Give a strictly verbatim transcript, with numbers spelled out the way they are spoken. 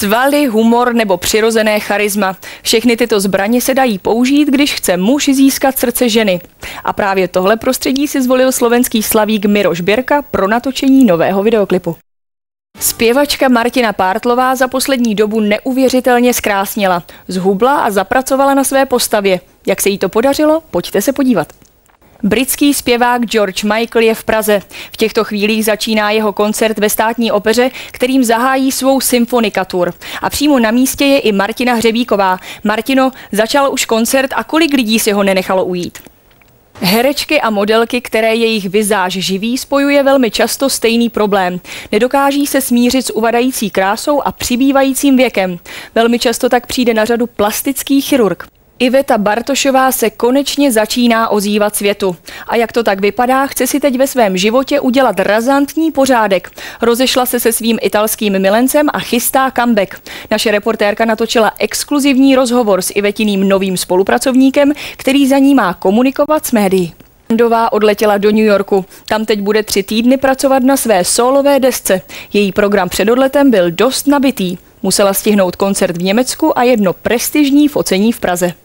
Svaly, humor nebo přirozené charisma. Všechny tyto zbraně se dají použít, když chce muž získat srdce ženy. A právě tohle prostředí si zvolil slovenský slavík Miroš Birka pro natočení nového videoklipu. Zpěvačka Martina Pártlová za poslední dobu neuvěřitelně zkrásněla, zhubla a zapracovala na své postavě. Jak se jí to podařilo? Pojďte se podívat. Britský zpěvák George Michael je v Praze. V těchto chvílích začíná jeho koncert ve Státní opeře, kterým zahájí svou symfonikatur. A přímo na místě je i Martina Hřebíková. Martino, začal už koncert a kolik lidí si ho nenechalo ujít? Herečky a modelky, které jejich vizáž živí, spojuje velmi často stejný problém. Nedokáží se smířit s uvadající krásou a přibývajícím věkem. Velmi často tak přijde na řadu plastický chirurg. Iveta Bartošová se konečně začíná ozývat světu. A jak to tak vypadá, chce si teď ve svém životě udělat razantní pořádek. Rozešla se se svým italským milencem a chystá comeback. Naše reportérka natočila exkluzivní rozhovor s Ivetiným novým spolupracovníkem, který za ní má komunikovat s médií. Dová odletěla do New Yorku. Tam teď bude tři týdny pracovat na své sólové desce. Její program před odletem byl dost nabitý. Musela stihnout koncert v Německu a jedno prestižní focení v Praze.